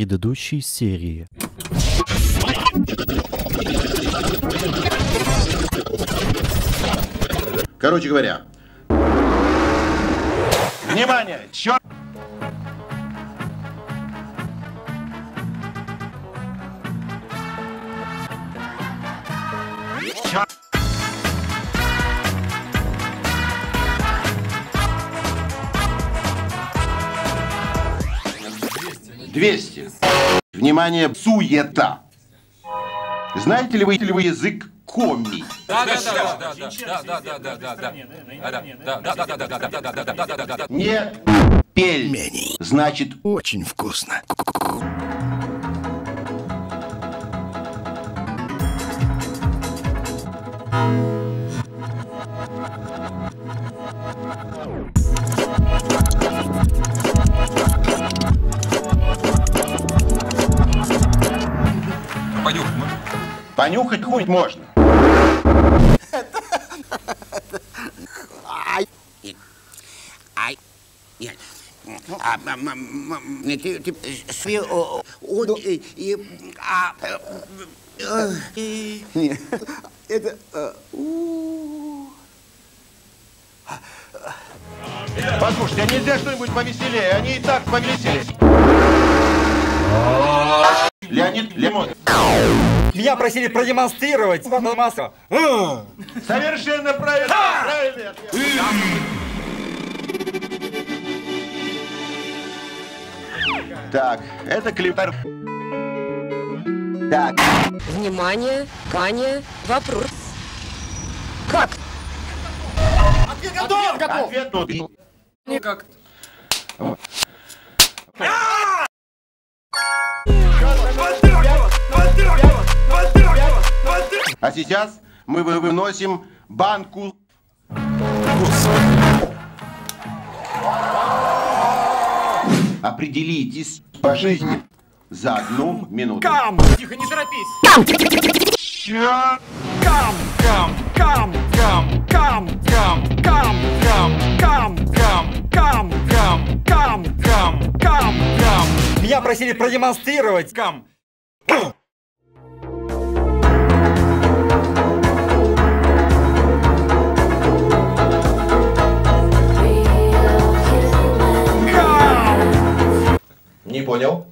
предыдущей серии. Короче говоря. Внимание! Черт! Черт! 200. Внимание, суета. Знаете ли вы язык коми? Нет. Пельмени. Значит, очень вкусно. Понюхать можно? Понюхать хоть можно. Послушайте, а нельзя что-нибудь повеселее? Они и так повеселее. Леонид Лемонов. Меня просили продемонстрировать массу. Совершенно правильно. Правильный ответ. Так, это клипер. Так. Внимание, Ваня, вопрос. Как? Ответ готов! Ответ тут. Никак. А сейчас мы выносим банку. Определитесь по жизни за 1 минуту. Кам! Тихо, не торопись. Чё? Кам! Кам! Кам! Кам! Кам! Кам! Кам! Кам! Кам! Кам! Кам! Кам! Кам! Кам! Кам! Меня просили продемонстрировать. Кам! Не понял.